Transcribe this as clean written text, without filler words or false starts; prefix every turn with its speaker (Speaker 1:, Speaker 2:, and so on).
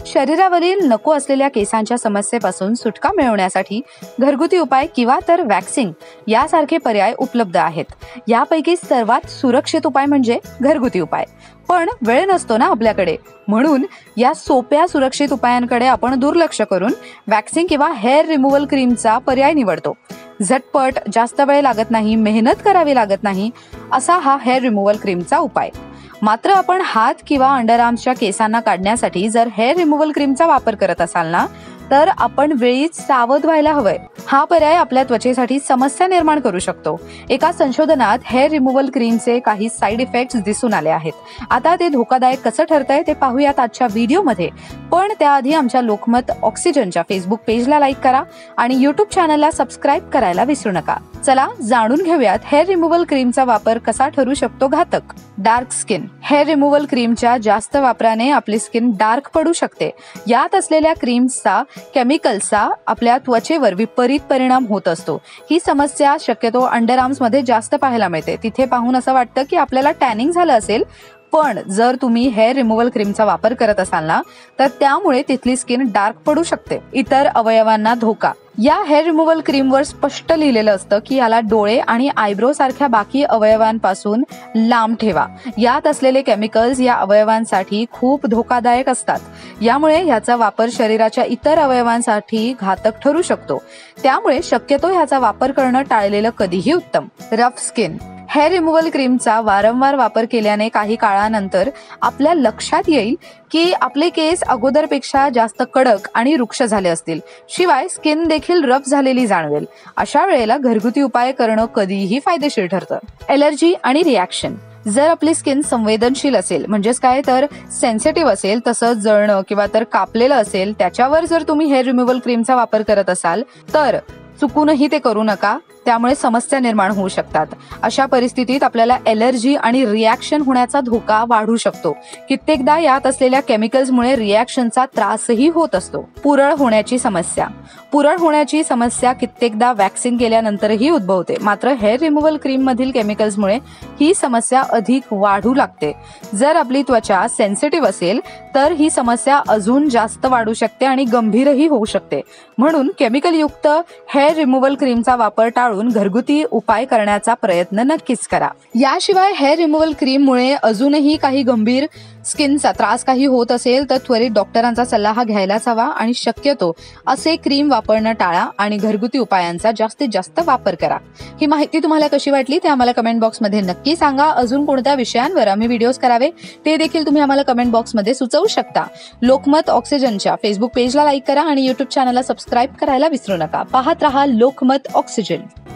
Speaker 1: शरीरावरील नको असलेल्या केसांच्या समस्येपासून सुटका मिळवण्यासाठी घरगुती उपाय किंवा तर वॅक्सिंग यासारखे पर्याय उपलब्ध आहेत. यापैकी सर्वात सुरक्षित उपाय म्हणजे घरगुती उपाय. पण वेळ नसतो ना आपल्याकडे, म्हणून या सोप्या सुरक्षित उपायांकडे आपण दुर्लक्ष करून वॅक्सिंग किंवा हेअर रिमूव्हल क्रीमचा पर्याय निवडतो. झटपट, जास्त वेळ लागत नाही, मेहनत करावी लागत नाही असा हा हेअर रिमूव्हल क्रीमचा उपाय. मात्र आपण हात किंवा अंडरआर्म्सच्या केसांना काढण्यासाठी जर हेअर रिमूव्हल क्रीमचा वापर करत असाल ना, तर आपण वेळीच सावध व्हायला हवंय. हा पर्याय आपल्या त्वचेसाठी समस्या निर्माण करू शकतो. एका संशोधनात हेअर रिमूव्हल क्रीमचे काही साईड इफेक्ट्स दिसून आले आहेत. आता ते धोकादायक कसं ठरतंय ते पाहूयात आजच्या व्हिडिओमध्ये. पण त्याआधी आमच्या लोकमत ऑक्सिजनच्या फेसबुक पेजला लाईक करा आणि युट्यूब चॅनलला सबस्क्राईब करायला विसरू नका. चला जाणून घेऊयात हेअर रिमूव्हल क्रीमचा वापर कसा ठरू शकतो घातक. Dark skin. हेअर रिमूव्हल क्रीमच्या जास्त वापराने आपली स्किन डार्क पडू शकते. यात असलेल्या क्रीम्सचा, केमिकल्सचा आपल्या त्वचेवर विपरीत परिणाम होत असतो. ही समस्या शक्यतो अंडरआर्म्समध्ये जास्त पाहायला मिळते. तिथे पाहून असं वाटतं की आपल्याला टॅनिंग झालं असेल, पण जर तुम्ही हेअर रिमूव्हल क्रीमचा वापर करत असाल ना, तर त्यामुळे तिथली स्किन डार्क पडू शकते. इतर अवयवांना धोका. या हेअर रिमूव्हल क्रीमवर स्पष्ट लिहिलेलं असतं की याला डोळे आणि आयब्रो सारख्या बाकी अवयवांपासून लांब ठेवा. यात असलेले केमिकल्स या अवयवांसाठी खूप धोकादायक असतात. यामुळे याचा वापर शरीराच्या इतर अवयवांसाठी घातक ठरू शकतो. त्यामुळे शक्यतो याचा वापर करणं टाळलेलं कधीही उत्तम. Rough skin. हेअर रिमूव्हल क्रीमचा वारंवार वापर केल्याने काही काळानंतर आपल्या लक्षात येईल की आपले केस अगोदरपेक्षा जास्त कडक आणि रुक्ष झाले असतील. शिवाय स्किन देखील रफ झालेली जाणवेल. अशा वेळेला घरगुती उपाय करणं कधीही फायदेशीर ठरतं. एलर्जी आणि रिॲक्शन. जर आपली स्किन संवेदनशील असेल, म्हणजेच काय तर सेन्सिटिव्ह असेल, तसंच जळणं किंवा तर कापलेलं असेल, त्याच्यावर जर तुम्ही हेअर रिमूव्हल क्रीमचा वापर करत असाल तर चुकूनही ते करू नका. त्यामुळे समस्या निर्माण होऊ शकतात. अशा परिस्थितीत आपल्याला एलर्जी आणि रिॲक्शन होण्याचा धोका वाढू शकतो. कित्येकदा यात असलेल्या केमिकल्समुळे रिॲक्शनचा त्रासही होत असतो. पुरळ होण्याची समस्या. पुरळ होण्याची समस्या कित्येकदा वॅक्सिंग केल्यानंतरही उद्भवते. मात्र हेअर रिमूव्हल क्रीम मधील केमिकल्समुळे ही समस्या अधिक वाढू लागते. जर आपली त्वचा सेन्सिटिव्ह असेल तर ही समस्या अजून जास्त वाढू शकते आणि गंभीरही होऊ शकते. म्हणून केमिकलयुक्त हेअर रिमूव्हल क्रीमचा वापर टाळून घरगुती उपाय करण्याचा प्रयत्न नक्कीच करा. याशिवाय हेअर रिमूव्हल क्रीममुळे अजूनही काही गंभीर स्किनचा त्रास काही होत असेल तर त्वरित डॉक्टरांचा सल्ला हा घ्यायलाच हवा आणि शक्यतो असे क्रीम वापरणं टाळा आणि घरगुती उपायांचा जास्तीत जास्त वापर करा. ही माहिती तुम्हाला कशी वाटली ते आम्हाला कमेंट बॉक्समध्ये नक्की सांगा. अजून कोणत्या विषयांवर आम्ही व्हिडिओज करावे ते देखील तुम्ही आम्हाला कमेंट बॉक्समध्ये सुचवू शकता. लोकमत ऑक्सिजनच्या फेसबुक पेजला लाईक करा आणि युट्यूब चॅनलला सबस्क्राईब करायला विसरू नका. पाहत रहा लोकमत ऑक्सिजन.